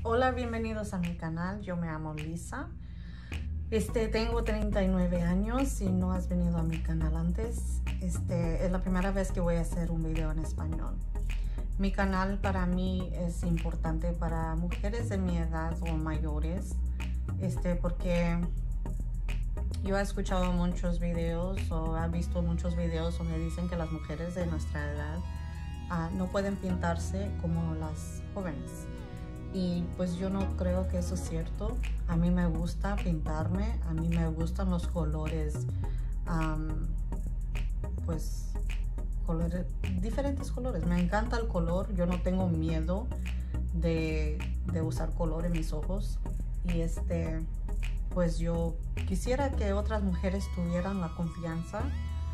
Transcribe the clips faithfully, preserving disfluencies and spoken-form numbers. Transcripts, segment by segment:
Hola, bienvenidos a mi canal. Yo me llamo Lisa. Este, tengo treinta y nueve años. Si no has venido a mi canal antes, este, es la primera vez que voy a hacer un video en español. Mi canal para mí es importante para mujeres de mi edad o mayores, este, porque yo he escuchado muchos videos o he visto muchos videos donde dicen que las mujeres de nuestra edad uh, no pueden pintarse como las jóvenes. Y pues yo no creo que eso es cierto. A mí me gusta pintarme, a mí me gustan los colores, um, pues colores, diferentes colores. Me encanta el color, yo no tengo miedo de, de usar color en mis ojos. Y este, pues yo quisiera que otras mujeres tuvieran la confianza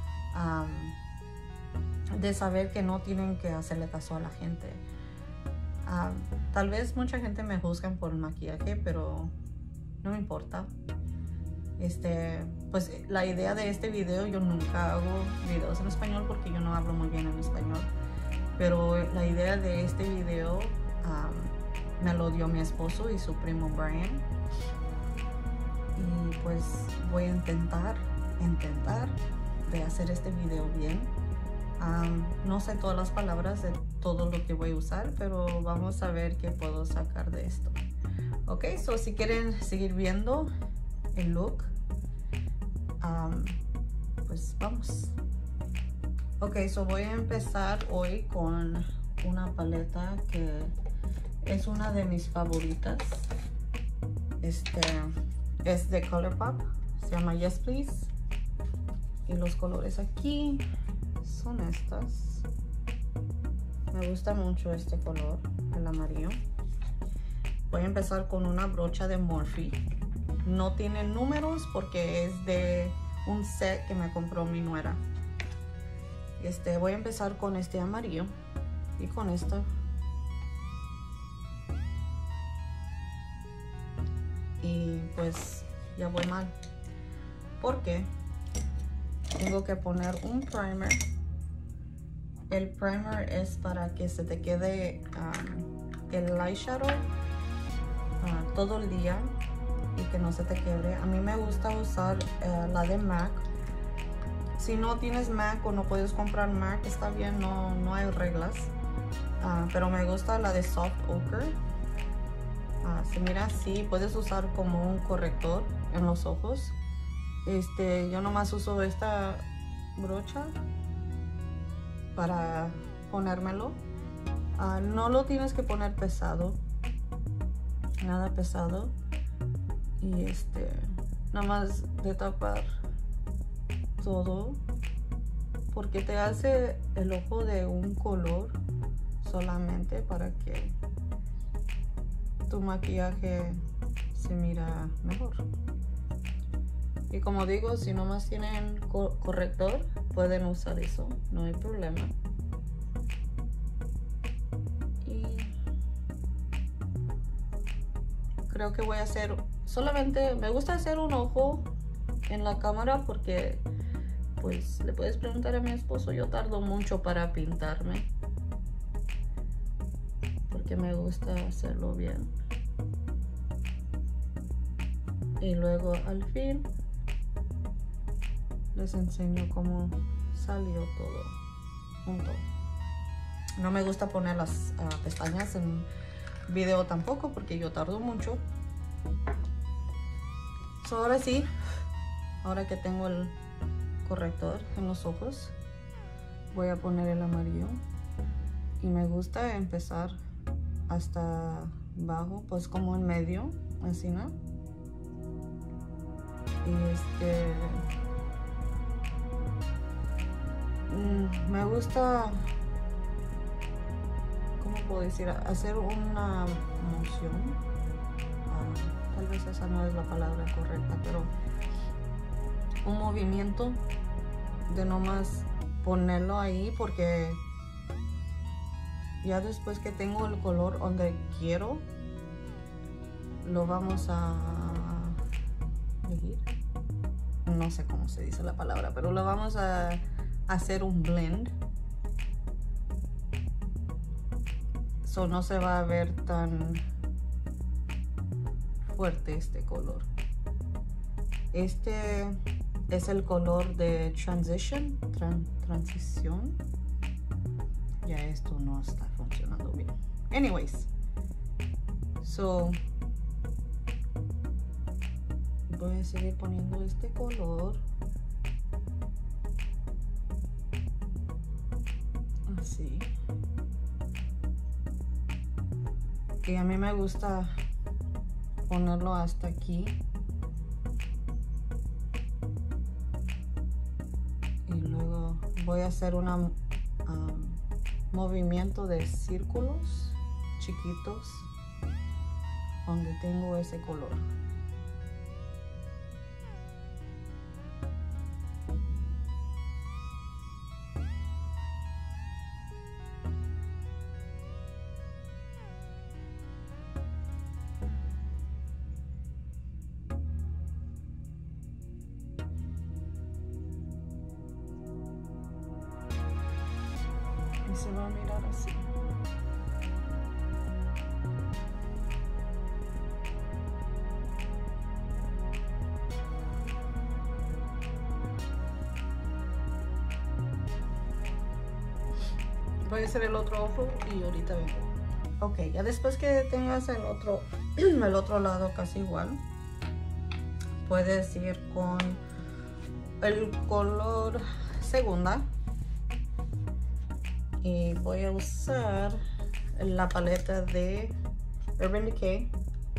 um, de saber que no tienen que hacerle caso a la gente. Uh, tal vez mucha gente me juzgan por el maquillaje, pero no me importa. Este, pues la idea de este video, yo nunca hago videos en español porque yo no hablo muy bien en español. Pero la idea de este video um, me lo dio mi esposo y su primo Brian. Y pues voy a intentar, intentar de hacer este video bien. Um, no sé todas las palabras de todo lo que voy a usar, pero vamos a ver qué puedo sacar de esto. Ok, so si quieren seguir viendo el look, um, pues vamos. Ok, so voy a empezar hoy con una paleta que es una de mis favoritas. Este es de ColourPop, se llama Yes Please. Y los colores aquí son estas. Me gusta mucho este color, el amarillo. Voy a empezar con una brocha de Morphe. No tiene números porque es de un set que me compró mi nuera. Este, voy a empezar con este amarillo y con esta. Y pues ya voy mal porque tengo que poner un primer. El primer es para que se te quede um, el eyeshadow uh, todo el día y que no se te quiebre. A mí me gusta usar uh, la de MAC. Si no tienes MAC o no puedes comprar MAC, está bien, no, no hay reglas. Uh, pero me gusta la de Soft Ochre. Uh, se mira así, puedes usar como un corrector en los ojos. Este, yo nomás uso esta brocha para ponérmelo. Uh, no lo tienes que poner pesado, nada pesado. Y este, nada más de tapar todo, porque te hace el ojo de un color solamente para que tu maquillaje se mira mejor. Y como digo, si nomás tienen co corrector, pueden usar eso, no hay problema. Y creo que voy a hacer, solamente me gusta hacer un ojo en la cámara porque pues le puedes preguntar a mi esposo, yo tardo mucho para pintarme porque me gusta hacerlo bien. Y luego al fin les enseño cómo salió todo junto. No me gusta poner las uh, pestañas en video tampoco porque yo tardo mucho. So, ahora sí, ahora que tengo el corrector en los ojos, voy a poner el amarillo. Y me gusta empezar hasta abajo, pues como en medio, así, ¿no? Y este... me gusta, ¿cómo puedo decir? Hacer una moción. Uh, tal vez esa no es la palabra correcta, pero un movimiento de nomás ponerlo ahí, porque ya después que tengo el color donde quiero, lo vamos a elegir. No sé cómo se dice la palabra, pero lo vamos a hacer un blend. So no se va a ver tan fuerte este color. Este es el color de transition, tran, transición. Ya esto no está funcionando bien. Anyways, so voy a seguir poniendo este color. Así. Y a mí me gusta ponerlo hasta aquí. Y luego voy a hacer un um, movimiento de círculos chiquitos donde tengo ese color. Y se va a mirar así. Voy a hacer el otro ojo y ahorita vengo. Ok, ya después que tengas el otro, el otro lado casi igual, puedes ir con el color segunda. Y voy a usar la paleta de Urban Decay.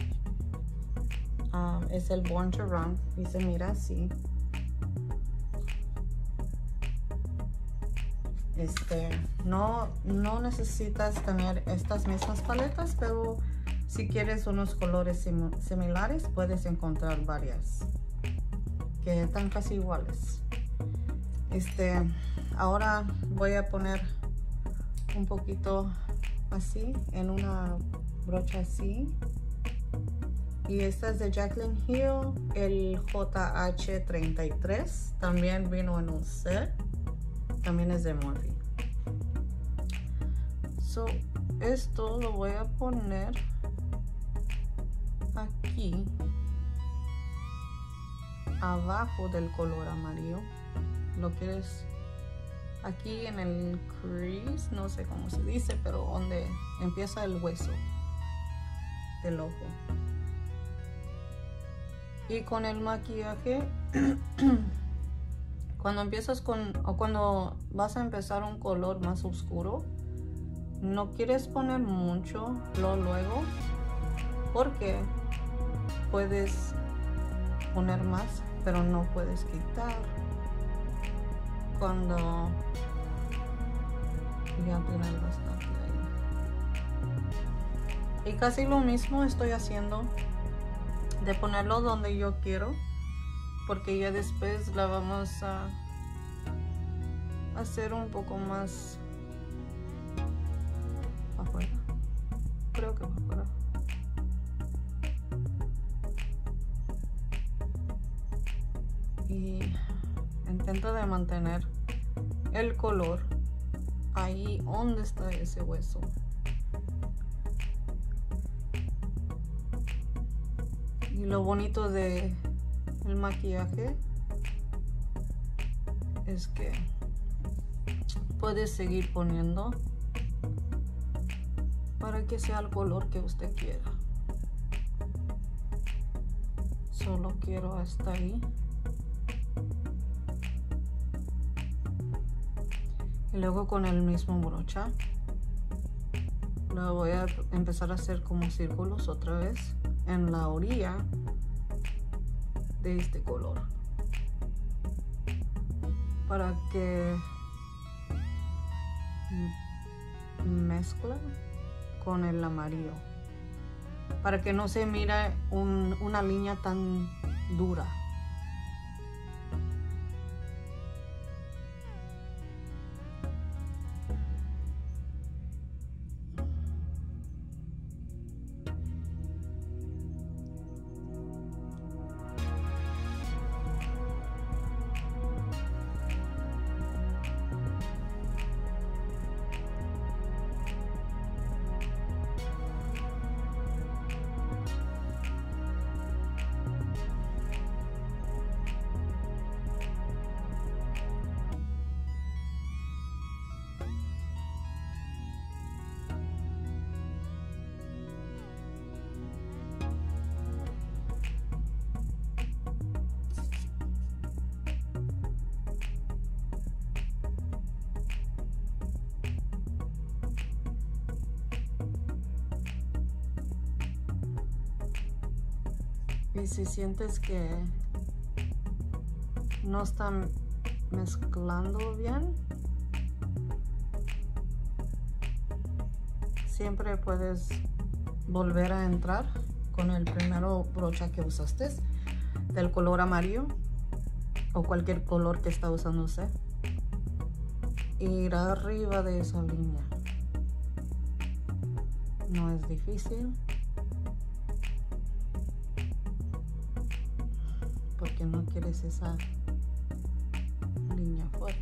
Um, es el Born to Run y se mira así. Este, no, no necesitas tener estas mismas paletas, pero si quieres unos colores sim similares, puedes encontrar varias que están casi iguales. Este, ahora voy a poner un poquito así en una brocha así, y esta es de Jaclyn Hill, el J H treinta y tres, también vino en un set, también es de Morphe. So, esto lo voy a poner aquí abajo del color amarillo. Lo quieres aquí en el crease, no sé cómo se dice, pero donde empieza el hueso del ojo. Y con el maquillaje, cuando empiezas con, o cuando vas a empezar un color más oscuro, no quieres poner mucho lo luego, porque puedes poner más, pero no puedes quitar cuando ya tienes bastante ahí. Y casi lo mismo estoy haciendo, de ponerlo donde yo quiero, porque ya después la vamos a hacer un poco más afuera. Creo que afuera. Y intento de mantener el color ahí donde está ese hueso. Y lo bonito de el maquillaje es que puedes seguir poniendo para que sea el color que usted quiera. Solo quiero hasta ahí. Y luego con el mismo brocha la voy a empezar a hacer como círculos otra vez en la orilla de este color, para que mezcle con el amarillo, para que no se mire un, una línea tan dura. Y si sientes que no están mezclando bien, siempre puedes volver a entrar con el primero brocha que usaste del color amarillo o cualquier color que está usando usted, ir arriba de esa línea. No es difícil porque no quieres esa línea fuerte.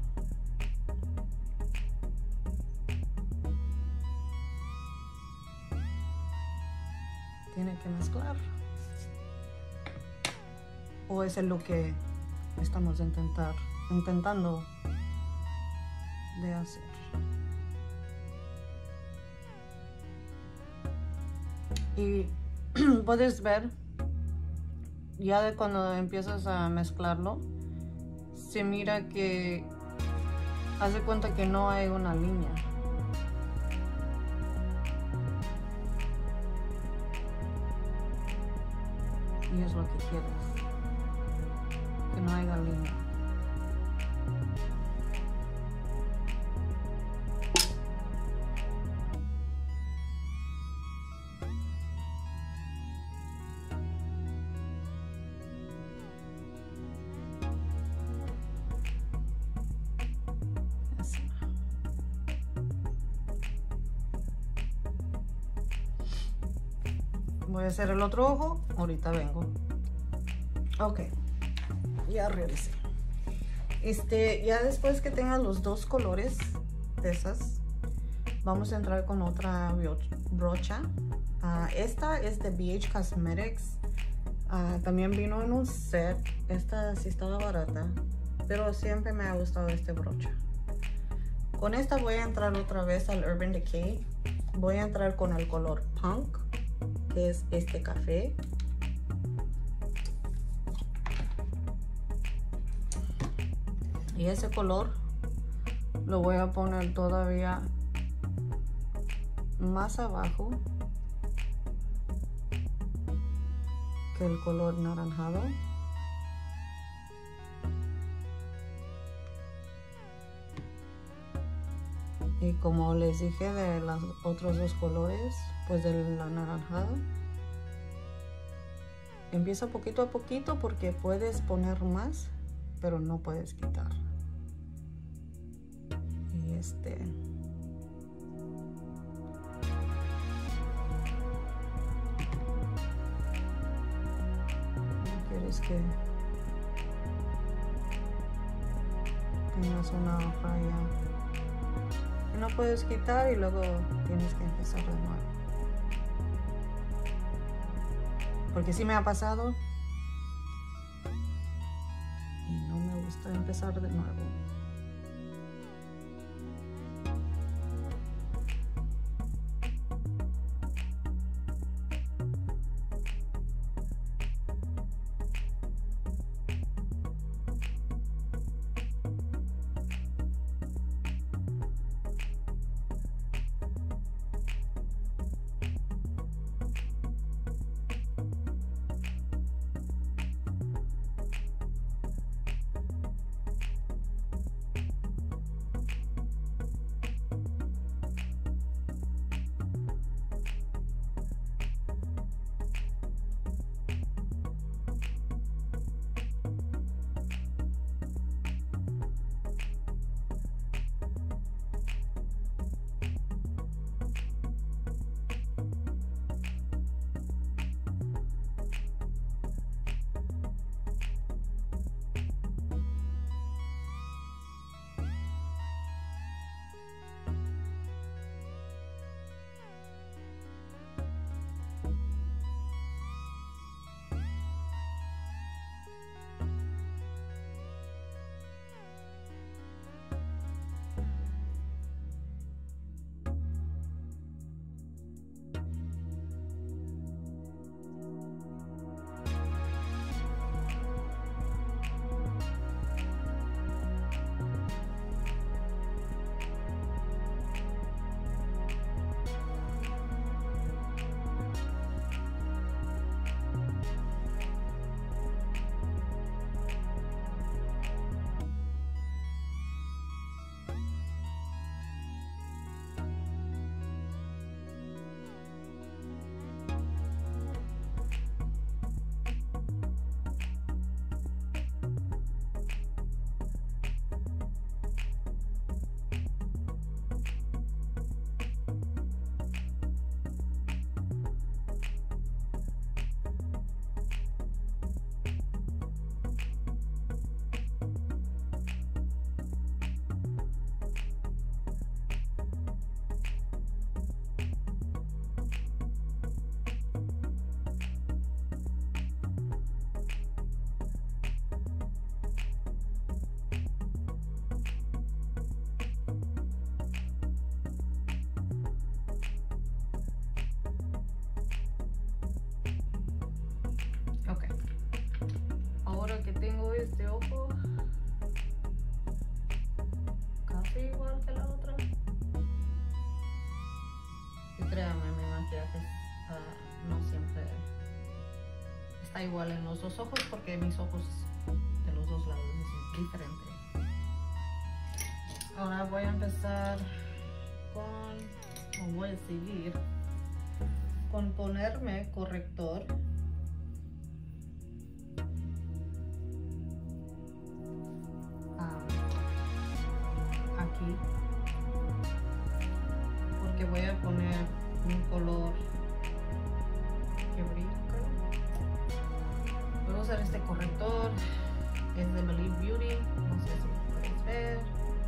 Tiene que mezclar, o es lo que estamos intentar, intentando de hacer. Y puedes ver ya de cuando empiezas a mezclarlo, se mira que hace cuenta que no hay una línea. Y es lo que quieres, que no haya línea. Así. Voy a hacer el otro ojo, ahorita vengo. Ok, ya regresé. Este, ya después que tengas los dos colores de esas, vamos a entrar con otra brocha. Uh, esta es de B H Cosmetics. Uh, también vino en un set. Esta sí estaba barata, pero siempre me ha gustado este brocha. Con esta voy a entrar otra vez al Urban Decay. Voy a entrar con el color Punk, que es este café. Y ese color lo voy a poner todavía más abajo que el color naranjado. Y como les dije de los otros dos colores, pues del anaranjado, empieza poquito a poquito porque puedes poner más, pero no puedes quitar. Y este no quieres que tengas una raya que no puedes quitar y luego tienes que empezar de nuevo, porque sí me ha pasado y no me gusta empezar de nuevo. tengo este ojo casi igual que la otra. Y créanme, mi maquillaje uh, no siempre está igual en los dos ojos porque mis ojos de los dos lados es diferente. Ahora voy a empezar con, o voy a seguir con ponerme corrector. Um, aquí. Porque voy a poner un color que brinca. Voy a usar este corrector. Es de Believe Beauty. No sé si lo puedes ver.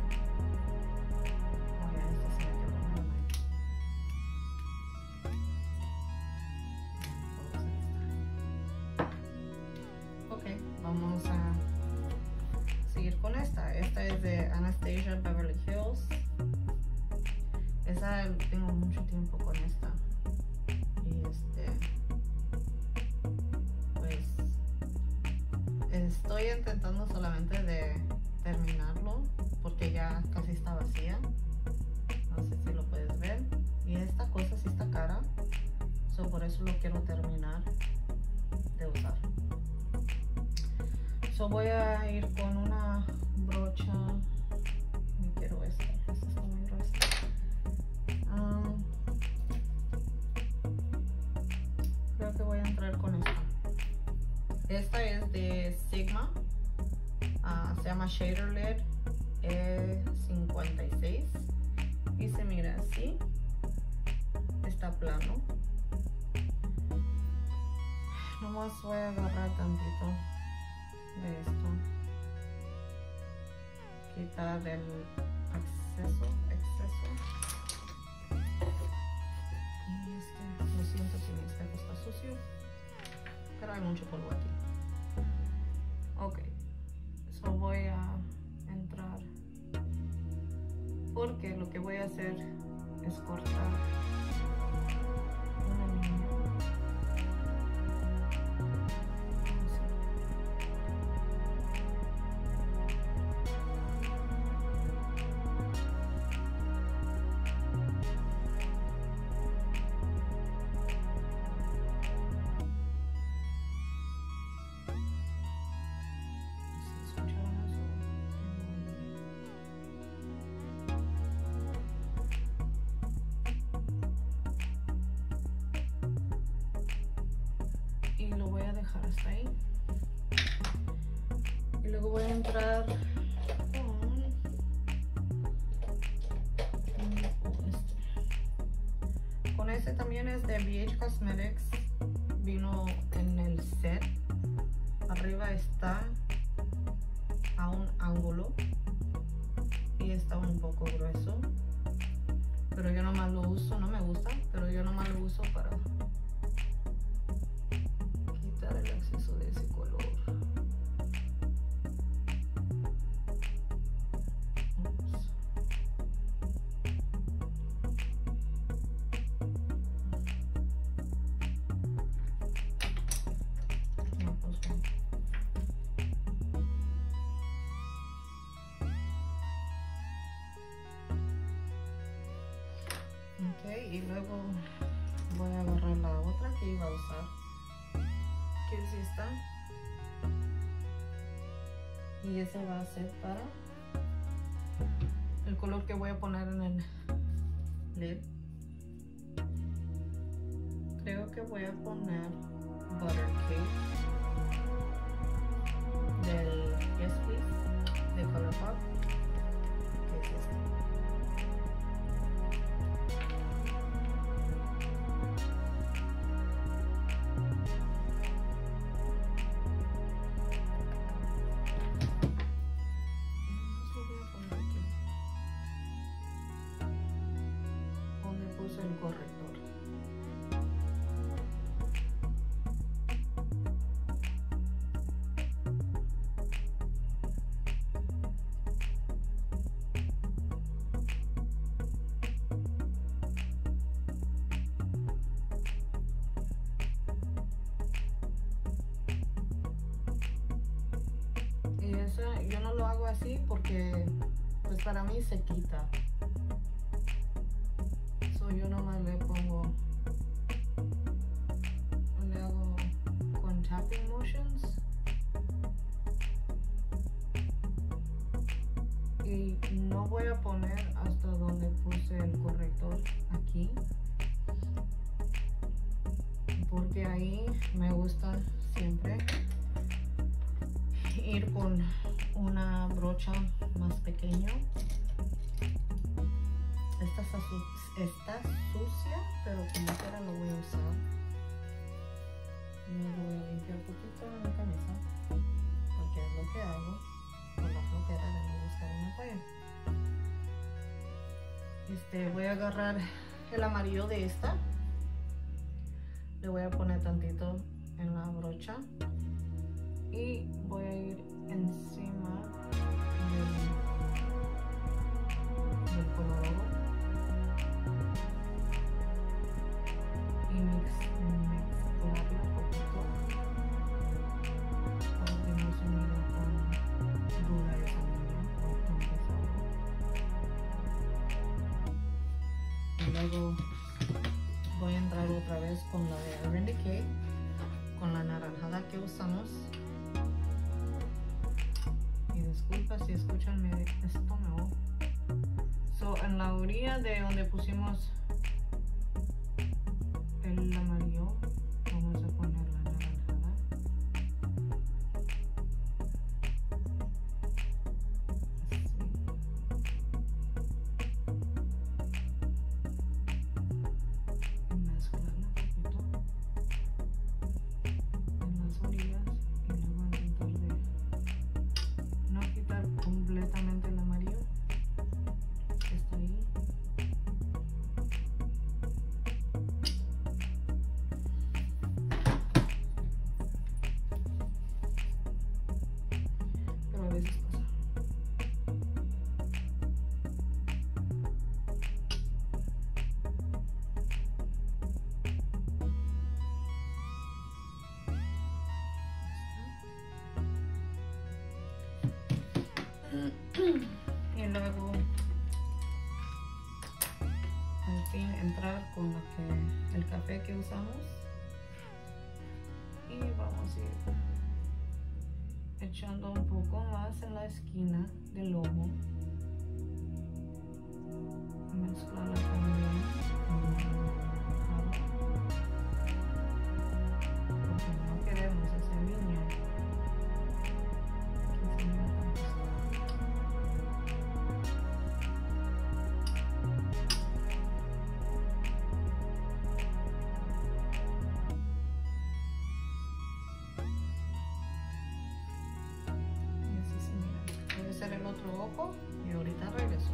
Vamos a seguir con esta. Esta es de Anastasia Beverly Hills. Esa tengo mucho tiempo con esta. Y este, pues, estoy intentando solamente de terminarlo porque ya casi está vacía. No sé si lo puedes ver. Y esta cosa sí está cara. So, por eso lo quiero terminar de usar. So voy a ir con una brocha. Me quiero esta. Esta está muy gruesa. Um, creo que voy a entrar con esta. Esta es de Sigma. Uh, se llama Shader Lid E cincuenta y seis. Y se mira así. Está plano. Nomás voy a agarrar tantito de esto, quitar el exceso, exceso. Y es que lo siento si mi espejo está sucio, pero hay mucho polvo aquí. Ok, so voy a entrar porque lo que voy a hacer es cortar una línea. Hasta ahí. Y luego voy a entrar con este. Con este también es de B H Cosmetics. Vino en el set. Arriba está a un ángulo y está un poco grueso. Pero yo nomás lo uso, no me gusta, pero yo nomás lo uso para el exceso de ese color. Ups. No, pues bueno. Ok, y luego voy a agarrar la otra que iba a usar, que es esta, y esa va a ser para el color que voy a poner en el lid. Creo que voy a poner Butter Cake del Yes Please de Colourpop, que es este. El corrector. Y esa yo no lo hago así porque pues para mí se quita. So yo nomás le pongo, le hago con tapping motions. Y no voy a poner hasta donde puse el corrector aquí, porque ahí me gusta siempre ir con una brocha más pequeña. Esta está, su está sucia, pero como quiera lo voy a usar. Me lo voy a limpiar un poquito en mi camisa, porque es lo que hago con la flojera de no buscar una toalla. Este, voy a agarrar el amarillo de esta, le voy a poner tantito en la brocha y voy a ir encima del, del color oro y mix, mezclarlo un poquito para que no se mire tan dura esa línea o tan pesado. Y luego voy a entrar otra vez con la de Urban Decay, con la naranjada que usamos. Y disculpa si escuchan mi estómago. So, en la orilla de donde pusimos el amarillo, vamos a poner la naranjada. Así. Mezclarla un poquito en las orillas y luego intentar de no quitar completamente el amarillo que está ahí. Pero a veces pasa. Y luego al fin entrar con la que, el café que usamos y vamos a ir echando un poco más en la esquina del lomo, mezclarla también con el naranjado, porque no queremos esa línea que se mira tan pesada. El otro ojo y ahorita regreso.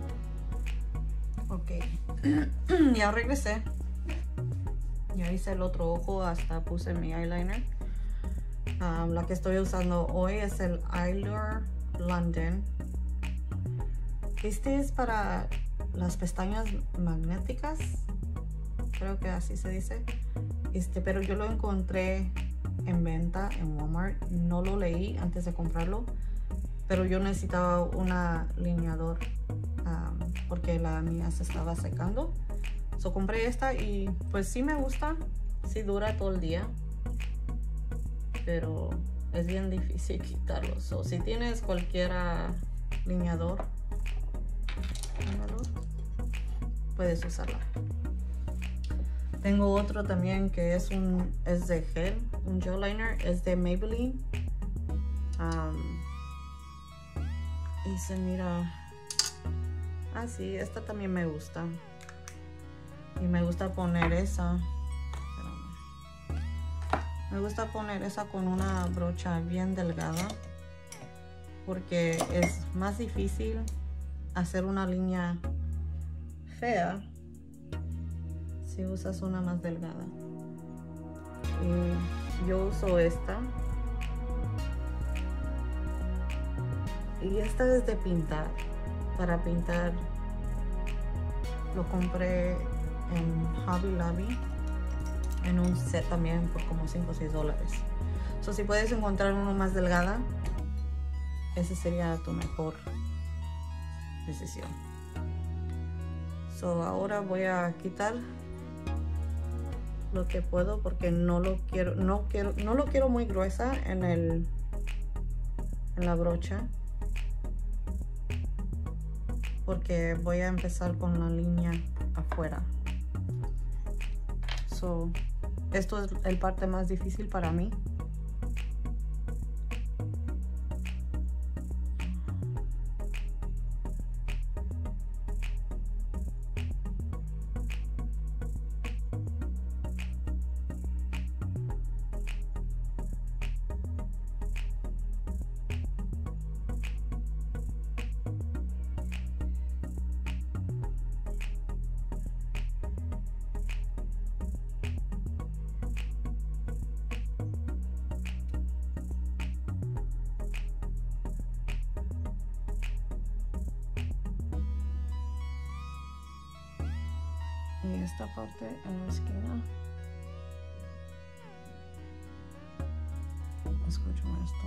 Ok, ya regresé, ya hice el otro ojo, hasta puse mi eyeliner. Um, la que estoy usando hoy es el Eyelure London. Este es para las pestañas magnéticas, creo que así se dice. Este, pero yo lo encontré en venta en Walmart, no lo leí antes de comprarlo. Pero yo necesitaba un alineador um, porque la mía se estaba secando. So compré esta y pues sí me gusta, sí dura todo el día, pero es bien difícil quitarlo. So, si tienes cualquier alineador, alineador, puedes usarla. Tengo otro también que es un es de gel, un gel liner, es de Maybelline. Um, Y se mira así, esta también me gusta. Y me gusta poner esa. Me gusta poner esa con una brocha bien delgada, porque es más difícil hacer una línea fea si usas una más delgada. Y yo uso esta. Y esta es de pintar, para pintar. Lo compré en Hobby Lobby, en un set también por como cinco o seis dólares. So, si puedes encontrar uno más delgada, esa sería tu mejor decisión. So, ahora voy a quitar lo que puedo porque no lo quiero, no quiero, no lo quiero muy gruesa en el en la brocha, porque voy a empezar con la línea afuera. So, esto es el parte más difícil para mí. Y esta parte en la esquina, escucho esto.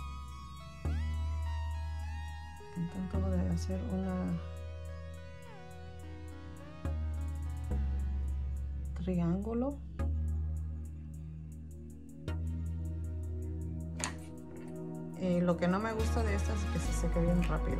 Intento de hacer una triángulo. Y lo que no me gusta de esta es que se seque bien rápido.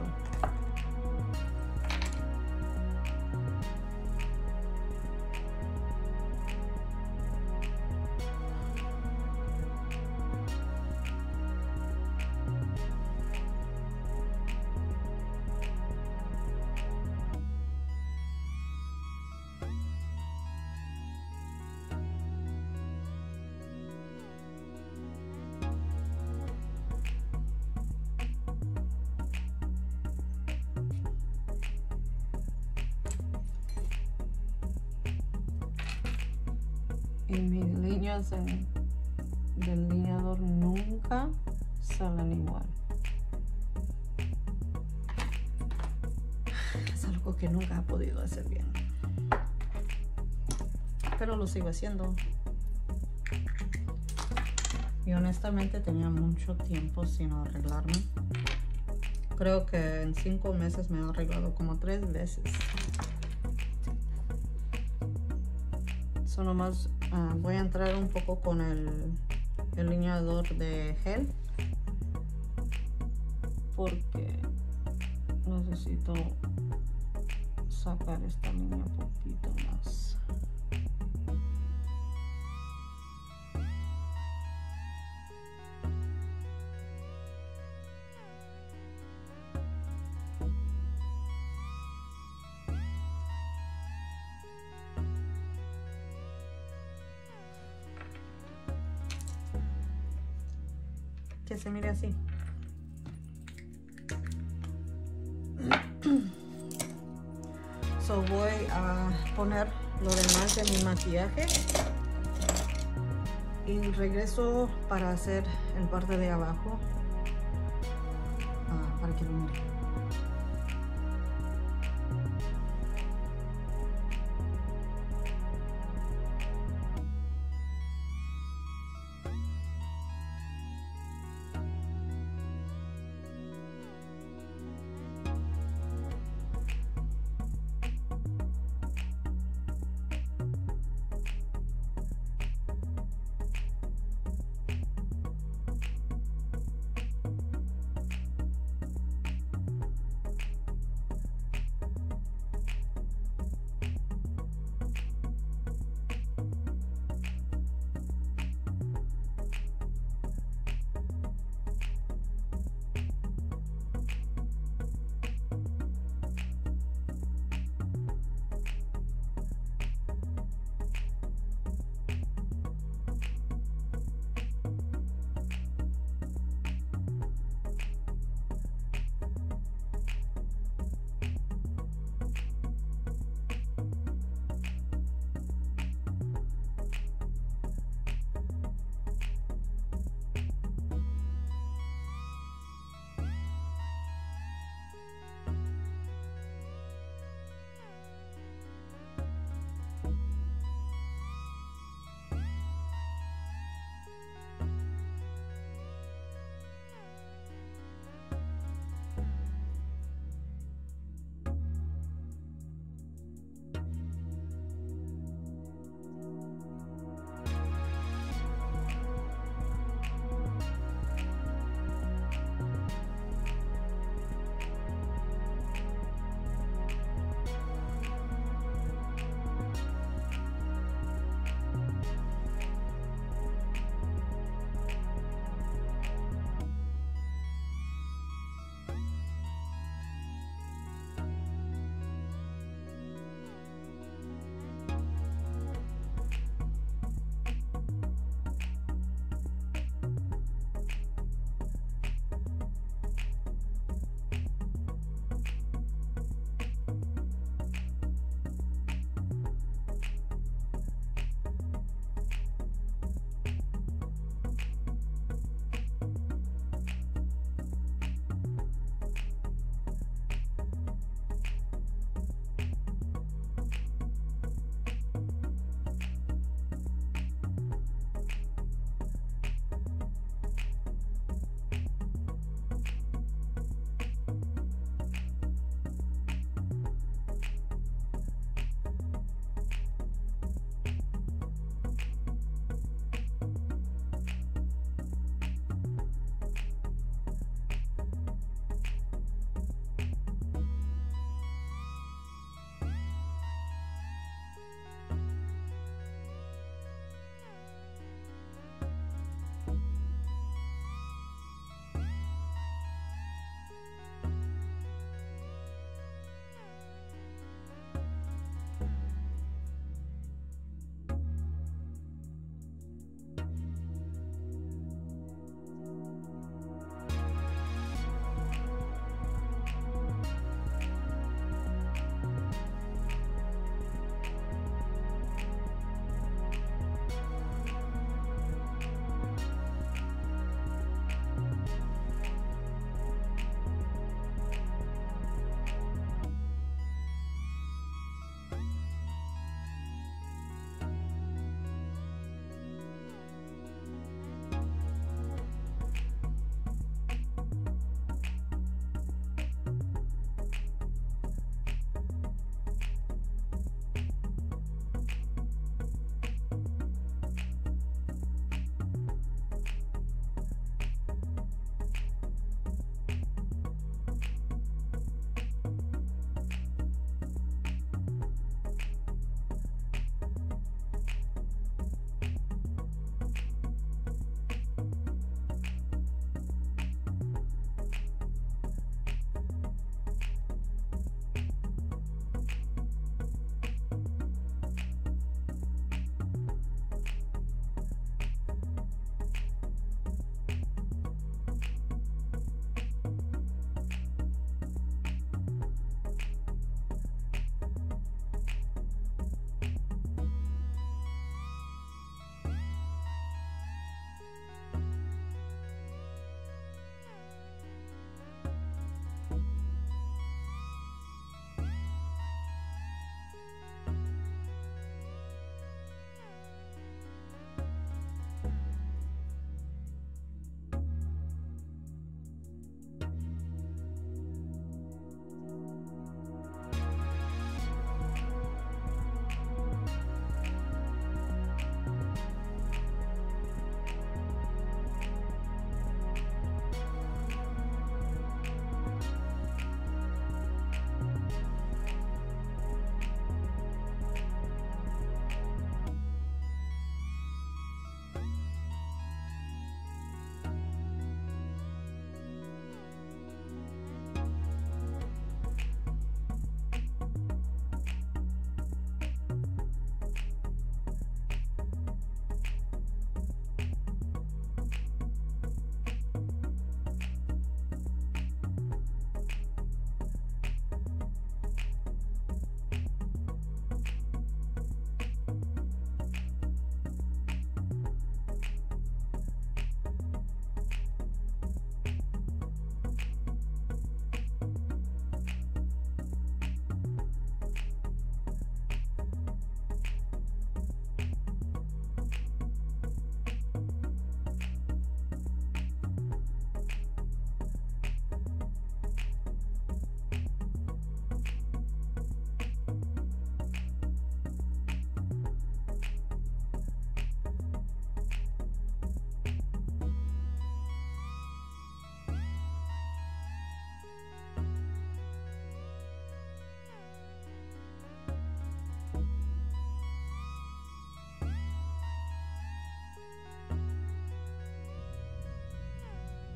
Y mis líneas en, del lineador nunca salen igual. Es algo que nunca he podido hacer bien, pero lo sigo haciendo. Y honestamente tenía mucho tiempo sin arreglarme. Creo que en cinco meses me he arreglado como tres veces. So, nomás uh, voy a entrar un poco con el, el lineador de gel, porque necesito sacar esta línea un poquito más. Que se mire así. So, voy a poner lo demás de mi maquillaje y regreso para hacer el parte de abajo, uh, para que lo mire.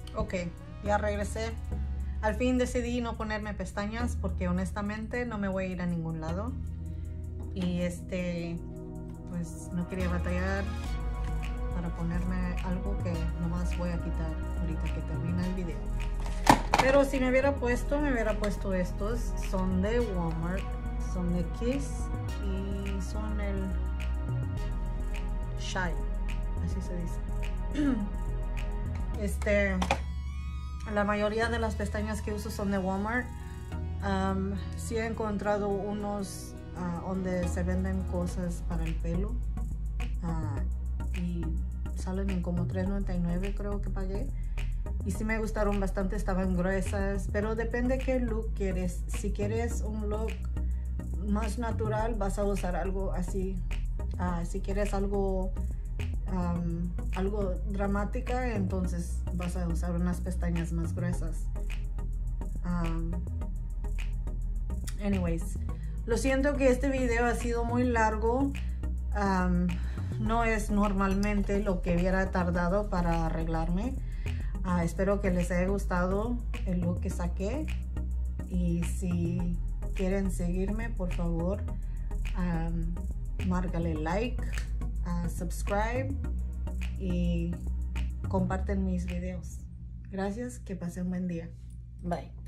Ok, ya regresé. Al fin decidí no ponerme pestañas porque honestamente no me voy a ir a ningún lado. Y este, pues no quería batallar para ponerme algo que nomás voy a quitar ahorita que termine el video. Pero si me hubiera puesto, me hubiera puesto estos. Son de Walmart, son de Kiss y son el Shy, así se dice. Este, la mayoría de las pestañas que uso son de Walmart. Um, sí he encontrado unos uh, donde se venden cosas para el pelo uh, y salen en como tres noventa y nueve, creo que pagué. Y sí me gustaron bastante, estaban gruesas, pero depende qué look quieres. Si quieres un look más natural, vas a usar algo así. Uh, si quieres algo um, algo dramática, entonces vas a usar unas pestañas más gruesas. Um, anyways, lo siento que este video ha sido muy largo. Um, no es normalmente lo que hubiera tardado para arreglarme. Uh, espero que les haya gustado el look que saqué, y si quieren seguirme, por favor, um, márcale like, uh, subscribe y comparten mis videos. Gracias, que pasen un buen día. Bye.